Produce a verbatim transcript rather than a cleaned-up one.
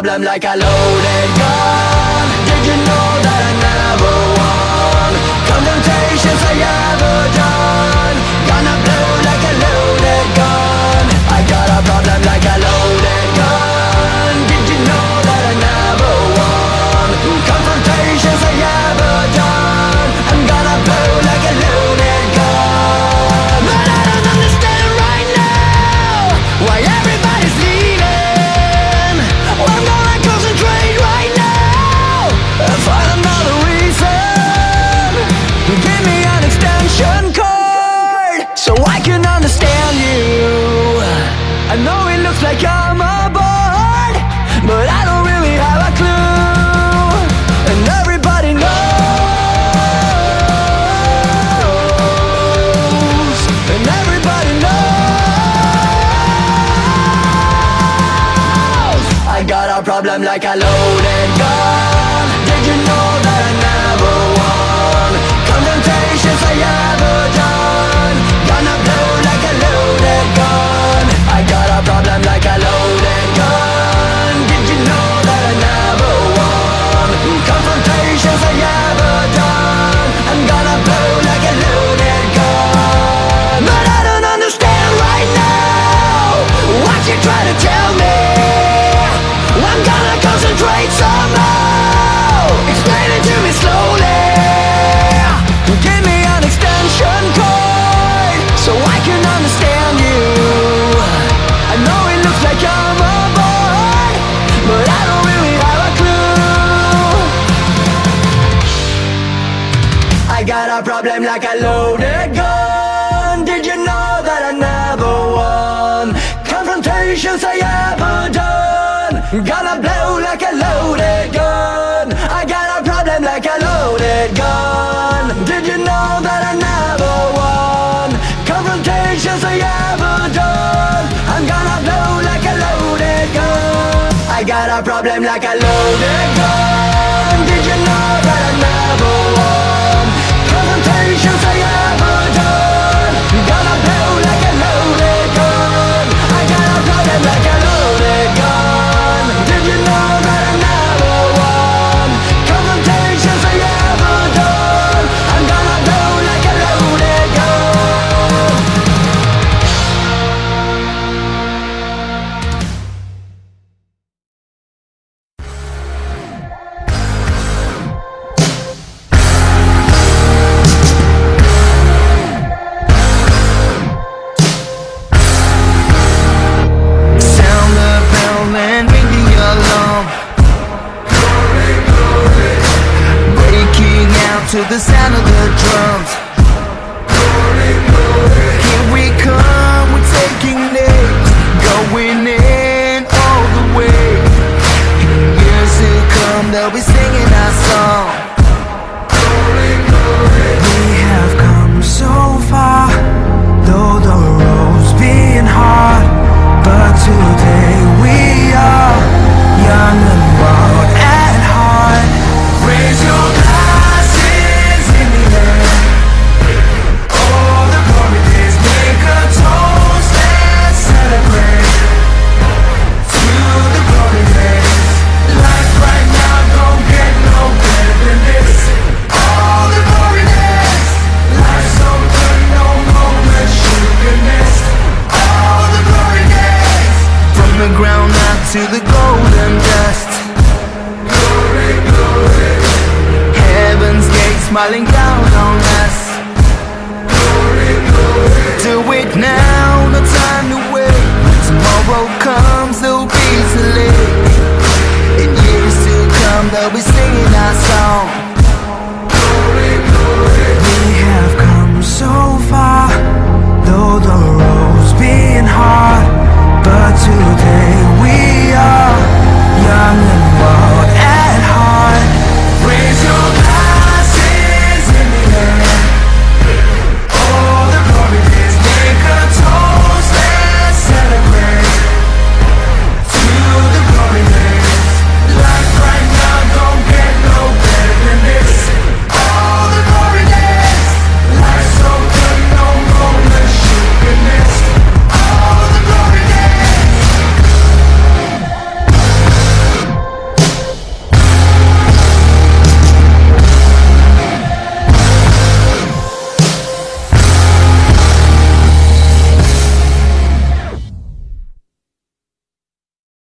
problem like a loaded gun. Did you know that I never won confrontations I ever done? Gonna blow like a loaded gun. I got a problem like a loaded gun. Did you know that I never won confrontations I ever done? I'm gonna blow like a loaded gun. But I don't understand right now why everybody's leaving. Well, I'm gonna concentrate right now and find another reason. Give me an extension cord so I can understand you. I know it looks like I'm aboard, but I don't really have a clue. And everybody knows, and everybody knows I got a problem like a loaded gun. Did you know that I never won confrontations I ever done? Gonna blow like a loaded gun. I got a problem like a loaded gun. Did you know that I never won confrontations I ever done? I'm gonna blow like a loaded gun. But I don't understand right now what you try to tell me. I'm gonna concentrate somehow. Explain it to me slowly. Give me an extension cord so I can understand you. I know it looks like I'm aboard, but I don't really have a clue. I got a problem like a loaded gun. Did you know that I never won confrontations I ever done? Gonna blow like a loaded gun. I got a problem like a loaded gun. Did you know that I never won confrontations I ever done? I'm gonna blow like a loaded gun. I got a problem like a loaded gun. Did you know that I never won confrontations I ever done? Gonna blow like a loaded gun. I got a problem like a loaded gun. Did you know that I never won confrontations I ever done? I'm gonna blow like a loaded gun. Sound the bell and ring the alarm. Breaking out to the sound of the drums. Here we come, we're taking names, going in all the way. In years to come, they'll be singing our song. We have come so far, though the road's been hard. But today we are young and wild at heart. Raise your glasses in the air. All the glory days, make a toast and celebrate. To the glory days, life right now don't get no better than this. All the glory days, life's so good, no moment should be missed. All the glory days, from the ground up to the golden dust. Glory, glory. Heaven's gate smiling down on us. Glory, glory. Do it now, no time to wait. Tomorrow comes, there'll be too late. In years to come, they'll be singing our song.